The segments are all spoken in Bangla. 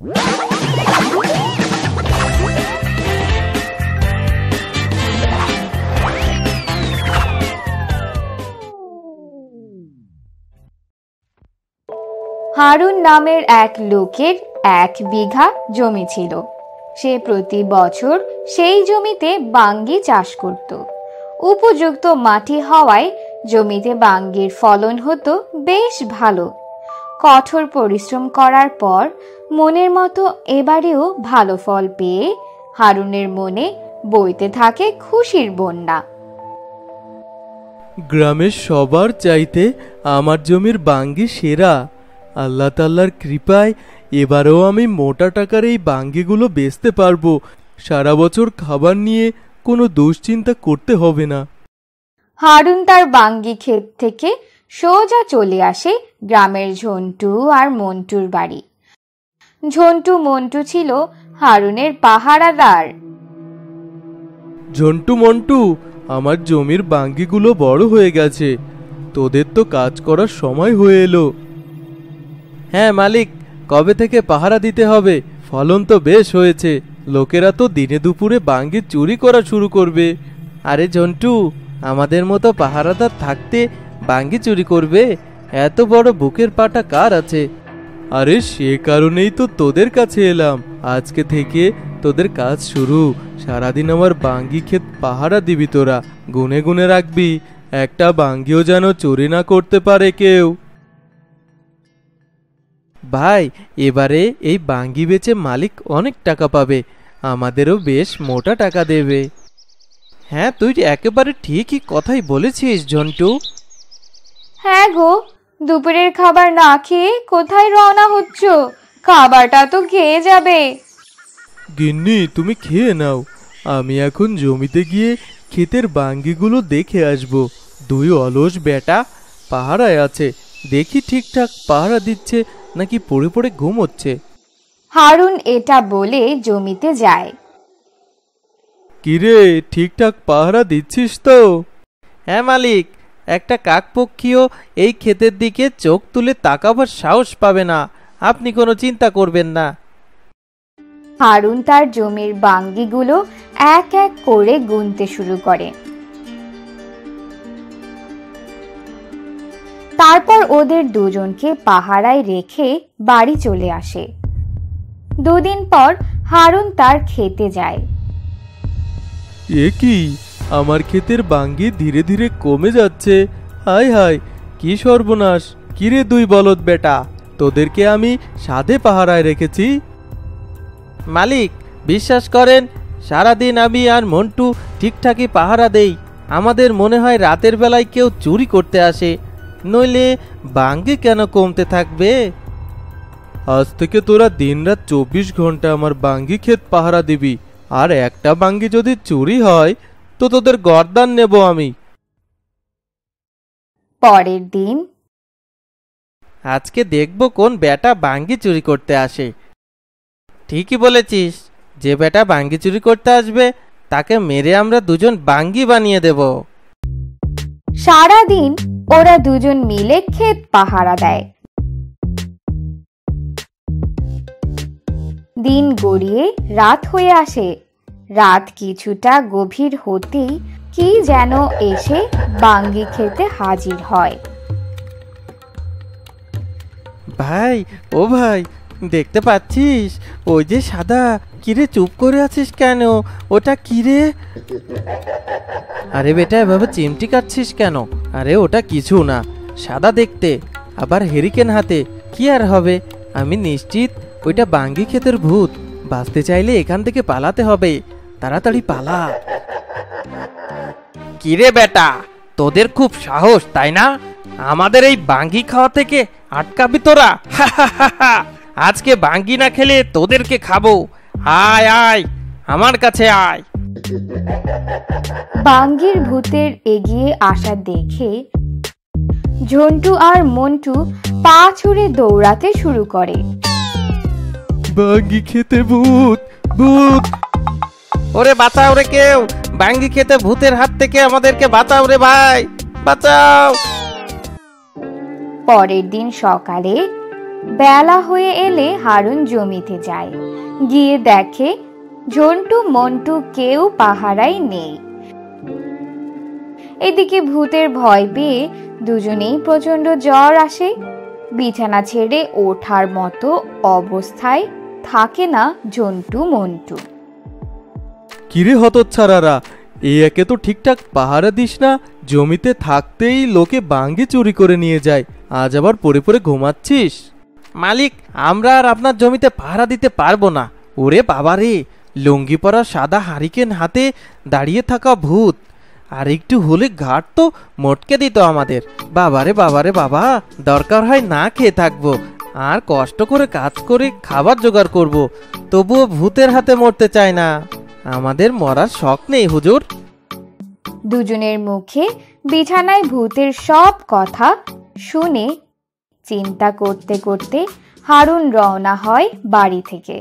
হারুন নামের এক লোকের 1 বিঘা জমি ছিল। সে প্রতি বছর সেই জমিতে বাঙ্গি চাষ করত। উপযুক্ত মাটি হওয়ায় জমিতে বাঙ্গির ফলন হতো বেশ ভালো। কঠোর পরিশ্রম করার পর মনের মতো এবারেও ভালো ফল পেয়ে হারুনের মনে বইতে থাকে খুশির বন্যা। গ্রামের সবার চাইতে আমার জমির বাঙ্গি সেরা। আল্লাহ তাআলার কৃপায় এবারেও আমি মোটা টাকার এই বাঙ্গিগুলো বেচতে পারবো। সারা বছর খাবার নিয়ে কোনো দুশ্চিন্তা করতে হবে না। হারুন তার বাঙ্গি ক্ষেত থেকে সোজা চলে আসে গ্রামের ঝন্টু আর মন্টুর বাড়ি। ঝন্টু মন্টু ছিল হারুনের পাহারাদার। ঝন্টু মন্টু, আমার জমির বাঙ্গিগুলো বড় হয়ে গেছে, তোদের তো কাজ করার সময় হয়ে এলো। হ্যাঁ মালিক, কবে থেকে পাহারা দিতে হবে? ফলন তো বেশ হয়েছে, লোকেরা তো দিনে দুপুরে বাঙ্গি চুরি করা শুরু করবে। আরে ঝন্টু, আমাদের মতো পাহারাদার থাকতে বাঙ্গি চুরি করবে? এত বড় বুকের পাটা কার আছে? আরে সে কারণেই তো তোদের কাছে এলাম। আজকে থেকে তোদের কাজ শুরু। সারাদিন আমার বাঙ্গি ক্ষেত পাহারা দিবি তোরা। গুনে গুনে রাখবি, একটা বাঙ্গিও যেন চুরি না করতে পারে কেউ। ভাই, এবারে এই বাঙ্গি বেচে মালিক অনেক টাকা পাবে, আমাদেরও বেশ মোটা টাকা দেবে। হ্যাঁ, তুই একেবারে ঠিকই কথাই বলেছিস ঝন্টু। হ্যাঁ গো, দুপুরের খাবার না খেয়ে কোথায় রওনা হচ্ছ? খাবারটা তো খেয়ে যাবে। গিন্নি, তুমি খেয়ে নাও, আমি এখন জমিতে গিয়ে ক্ষেতের বাঙ্গিগুলো দেখে আসব। 2 অলস বেটা পাহারায় আছে, দেখি ঠিকঠাক পাহারা দিচ্ছে নাকি পড়ে পড়ে ঘুমোচ্ছে। হারুন এটা বলে জমিতে যায়। কিরে, ঠিকঠাক পাহারা দিচ্ছিস তো? হ্যাঁ মালিক, একটা কাকপক্ষীও এই ক্ষেতের দিকে চোখ তুলে তাকাবার সাহস পাবে না, আপনি কোনো চিন্তা করবেন না। হারুন তার জমির বাঙ্গিগুলো এক এক করে গুনতে শুরু করে। তারপর ওদের দুজনকে পাহারায় রেখে বাড়ি চলে আসে। 2 দিন পর হারুন তার খেতে যায়। এ কি, আমার ক্ষেতের বাঙ্গি ধীরে ধীরে কমে যাচ্ছে। হায় হায়, কি সর্বনাশ! কিরে 2 বলদ বেটা, তোদেরকে আমি সাধে পাহারায় রেখেছি। মালিক, বিশ্বাস করেন, সারাদিন আমি আর মন্টু ঠিকঠাকই পাহারা দেই। আমাদের মনে হয় রাতের বেলায় কেউ চুরি করতে আসে, নইলে বাঙ্গি কেন কমতে থাকবে? আজ থেকে তোরা দিনরাত 24 ঘন্টা আমার বাঙ্গি ক্ষেত পাহারা দিবি, আর একটা বাঙ্গি যদি চুরি হয় তো তোদের গর্দান নেব আমি। পরের দিন, আজকে দেখব কোন বেটা বাঙ্গি চুরি করতে আসে। ঠিকই বলেছিস, যে বেটা বাঙ্গি চুরি করতে আসবে তাকে মেরে আমরা দুজন বাঙ্গি বানিয়ে দেব। সারাদিন ওরা দুজন মিলে ক্ষেত পাহারা দেয়। দিন গড়িয়ে রাত হয়ে আসে। রাত কিছুটা গভীর হতেই কি যেন এসে বাঙ্গি খেতে হাজির হয়। ভাই, ও ভাই, দেখতে পাচ্ছিস ওই যে সাদা? কিরে চুপ করে আছিস কেন? ওটা কিরে? আরে বেটা, এভাবে চিমটি কাটছিস কেন? আরে ওটা কিছু না, সাদা দেখতে, আবার হেরিকেন হাতে। কি আর হবে? আমি নিশ্চিত ওইটা বাঙ্গি ক্ষেতের ভূত। বাঁচতে চাইলে এখান থেকে পালাতে হবে, তাড়াতাড়ি পালা। কিরে বেটা, তোদের খুব সাহস তাই না? আমাদের এই বাঙ্গি খাওয়া থেকে আটকাবি তোরা? আজকে বাঙ্গি না খেলে তোদেরকে খাবো। আয় আয়, আমার কাছে আয়। বাঙ্গির ভূতের এগিয়ে আসা দেখে ঝন্টু আর মন্টু পা ছুড়ে দৌড়াতে শুরু করে। বাঙ্গি খেতে ভূত, ভূত! ওরে বাঁচাও রে কেউ, বাঙ্গি খেতে ভূতের হাত থেকে আমাদেরকে বাঁচাও রে ভাই, বাঁচাও! পরের দিন সকালে বেলা হয়ে এলে হারুন জমিতে যায়। গিয়ে দেখে ঝন্টু মন্টু কেউ পাহারায় নেই। এদিকে ভূতের ভয় পেয়ে দুজনেই প্রচন্ড জ্বর আসে। বিছানা ছেড়ে ওঠার মতো অবস্থায় থাকে না ঝন্টু মন্টু। কিরে হতচ্ছাড়ারা, এই একে তো ঠিকঠাক পাহারা দিস না, জমিতে থাকতেই লোকে বাঙ্গি চুরি করে নিয়ে যায়, আজ আবার পড়ে পড়ে ঘুমাচ্ছিস। মালিক, আমরা আর আপনার জমিতে পাহারা দিতে পারবো না। ওরে বাবারে, লুঙ্গি পরা সাদা হারিকেন হাতে দাঁড়িয়ে থাকা ভূত, আর একটু হলে ঘাট তো মটকে দিত আমাদের। বাবারে বাবারে বাবা, দরকার হয় না খেয়ে থাকবো, আর কষ্ট করে কাজ করে খাবার জোগাড় করব, তবুও ভূতের হাতে মরতে চায় না। আমাদের মরার শখ নেই হুজুর। দুজনের মুখে বিছানায় ভূতের সব কথা শুনে চিন্তা করতে করতে হারুন রওনা হয় বাড়ি থেকে।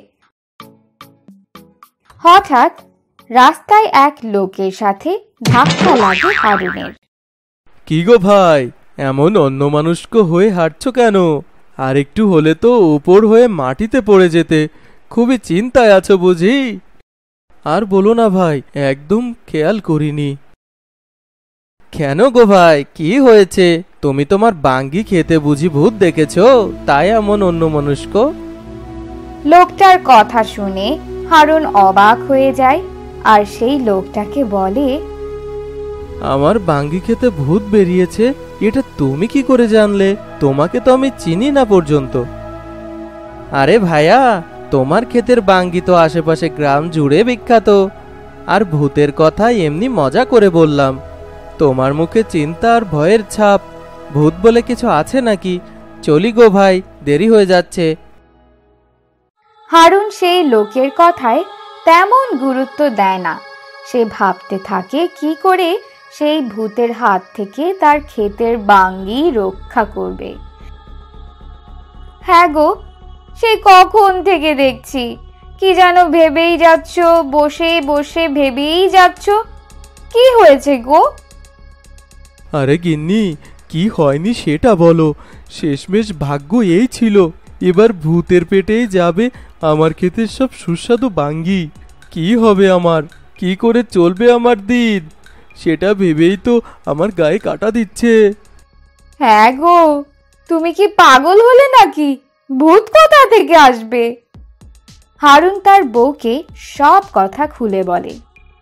হঠাৎ রাস্তায় এক লোকের সাথে ধাক্কা লাগে হারুনের। কি গো ভাই, এমন অন্যমনস্ক হয়ে হাঁটছো কেন? আর একটু হলে তো উপর হয়ে মাটিতে পড়ে যেতে। খুবই চিন্তায় আছো বুঝি? আর বলো না ভাই, একদম খেয়াল করিনি। কেন গো ভাই, কি হয়েছে? তুমি তোমার বাঙ্গি খেতে বুঝি ভূত দেখেছো, তাই এমন অন্যমনস্ক? লোকটার কথা শুনে হারুন অবাক হয়ে যায়, আর সেই লোকটাকে বলে, আমার বাঙ্গি খেতে ভূত বেরিয়েছে, এটা তুমি কি করে জানলে? তোমাকে তো আমি চিনি না পর্যন্ত। আরে ভাইয়া, তোমার ক্ষেতের বাঙ্গি তো আশেপাশে গ্রাম জুড়ে বিখ্যাত, আর ভূতের কথা এমনি মজা করে বললাম। তোমার মুখে চিন্তা আর ভয়ের ছাপ, ভূত বলে কিছু আছে নাকি? চলি গো ভাই, দেরি হয়ে যাচ্ছে। হারুন সেই লোকের কথায় তেমন গুরুত্ব দেয় না। সে ভাবতে থাকে কি করে সেই ভূতের হাত থেকে তার ক্ষেতের বাঙ্গি রক্ষা করবে। হ্যাঁ গো, সেই কখন থেকে দেখছি কি যেন ভেবেই যাচ্ছ, বসে বসে ভেবেই যাচ্ছ। কি হয়েছে গো? আরে গিন্নি, কি হয়নি সেটা বলো। শেষমেশ ভাগ্য এই ছিল, এবার ভূতের পেটেই যাবে আমার ক্ষেতের সব সুস্বাদু বাঙ্গি। কি হবে আমার, কি করে চলবে আমার দিন, সেটা ভেবেই তো আমার গায়ে কাটা দিচ্ছে। হ্যাঁ গো, তুমি কি পাগল হলে নাকি? ভূত কোথা থেকে আসবে? হারুন তার বউকে সব কথা খুলে বলে।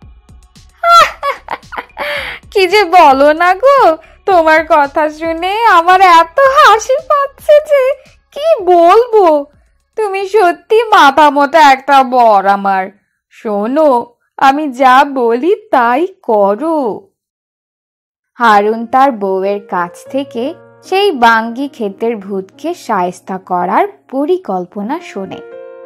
কি যে বলো না গো, তোমার কথা শুনে আমার এত হাসি পাচ্ছে যে কি বলবো। তুমি সত্যি মাথা মোটা একটা বর আমার। শোনো, আমি যা বলি তাই করো। হারুন তার বউয়ের কাছ থেকে সেই বাঙ্গি ক্ষেতের ভূতকে শায়েস্তা করার পরিকল্পনা শোনে।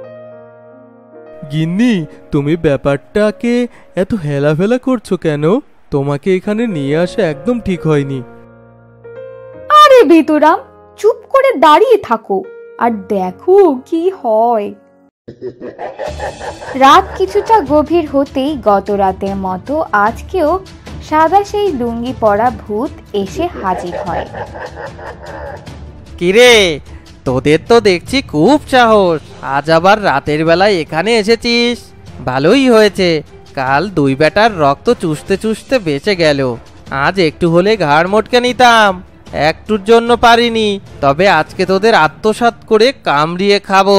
গিন্নি, তুমি ব্যাপারটাকে এত হেলাফেলা করছো কেন? তোমাকে এখানে নিয়ে আসা একদম ঠিক হয়নি। আরে ভিতুরাম, চুপ করে দাঁড়িয়ে থাকো আর দেখো কি হয়। রাত কিছুটা গভীর হতেই গত রাতের মতো আজকেও সাদা সেই লুঙ্গি পরা ভূত এসে হাজির হয়। কিরে, তোদের তো দেখছি খুব সাহস, আজ আবার রাতের বেলায় এখানে এসেছিস। ভালোই হয়েছে, কাল দুই বেটার রক্ত চুষতে চুষতে বেঁচে গেল। আজ একটু হলে ঘাড় মটকে নিতাম, একটুর জন্য পারিনি, তবে আজকে তোদের আত্মসাৎ করে কামড়িয়ে খাবো।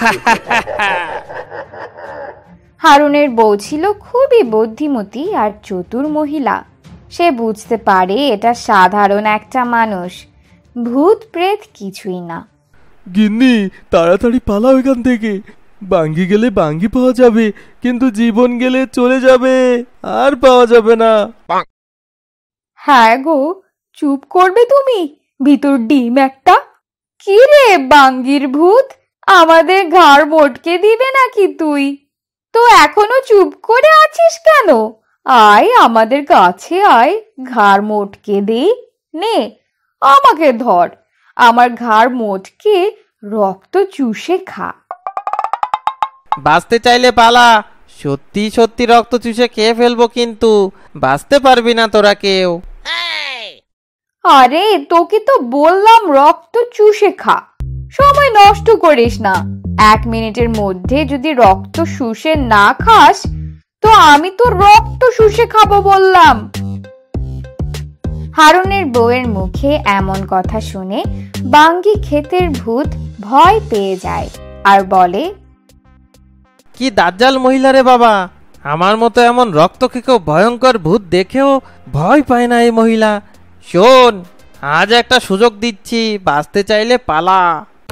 হারুনের বউ ছিল খুবই বুদ্ধিমতী আর চতুর মহিলা। সে বুঝতে পারে এটা সাধারণ একটা মানুষ, ভূত প্রেত কিছুই না। গিন্নি, তাড়াতাড়ি পালাও এখান থেকে। বাঙ্গি গেলে বাঙ্গি পাওয়া যাবে, কিন্তু জীবন গেলে চলে যাবে, আর পাওয়া যাবে না। হ্যাঁ গো, চুপ করবে তুমি, ভিতর ডিম একটা। কি রে বাঙ্গির ভূত, আমাদের ঘাড় মটকে দিবে নাকি তুই? তো এখনো চুপ করে আছিস কেন? আয় আমাদের কাছে আয়, ঘাড় মটকে দে। নে, আমাকে ধর, আমার ঘাড় মটকে রক্ত চুষে খা। বাঁচতে চাইলে পালা, সত্যি সত্যি রক্ত চুষে খেয়ে ফেলবো, কিন্তু বাঁচতে পারবি না তোরা কেউ। আরে তোকে তো বললাম রক্ত চুষে খা, সময় নষ্ট করিস না। 1 মিনিটের মধ্যে যদি রক্ত শুষে না খাস তো আমি তো রক্ত শুষে খাবো বললাম। হারুনের বউয়ের মুখে এমন কথা শুনে বাঙ্গি ক্ষেতের ভূত ভয় পেয়ে যায় আর বলে, কি দাজ্জাল মহিলা রে বাবা, আমার মতো এমন রক্তক্ষেকো ভয়ঙ্কর ভূত দেখেও ভয় পায় না এই মহিলা। শোন, আজ একটা সুযোগ দিচ্ছি, বাঁচতে চাইলে পালা।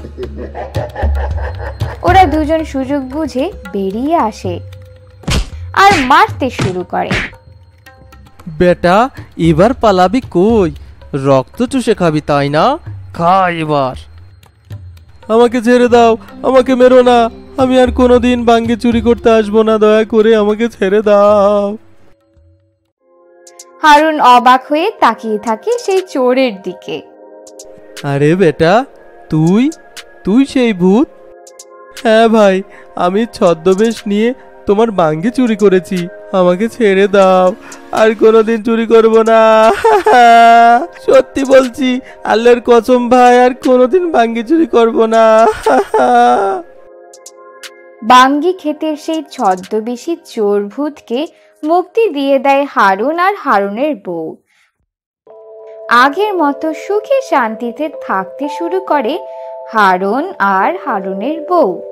ওরা দুজন সুযোগ বুঝে বেরিয়ে আসে আর মারতে শুরু করে। বেটা, এবার পালাবি কই? রক্ত চুষে খাবি তাই না? খা এবার। আমাকে ছেড়ে দাও, আমাকে মেরো না। আমি আর কোনোদিন বাঙ্গি চুরি করতে আসবো না, দয়া করে আমাকে ছেড়ে দাও। হারুন অবাক হয়ে তাকিয়ে থাকে সেই চোরের দিকে। আরে বেটা, তুই তুই সেই ভূত? হ্যাঁ ভাই, আমি ছদ্মবেশ নিয়ে তোমার বাঙ্গি চুরি করেছি। আমাকে ছেড়ে দাও, আর কোনোদিন চুরি করব না। সত্যি বলছি, আল্লাহর কসম ভাই, আর কোনোদিন বাঙ্গি চুরি করব না। বাঙ্গি ক্ষেতের সেই ছদ্মবেশী চোর ভূতকে মুক্তি দিয়ে দেয় হারুন আর হারুনের বউ। আগের মতো সুখে শান্তিতে থাকতে শুরু করে হারুন আর হারুনের বউ।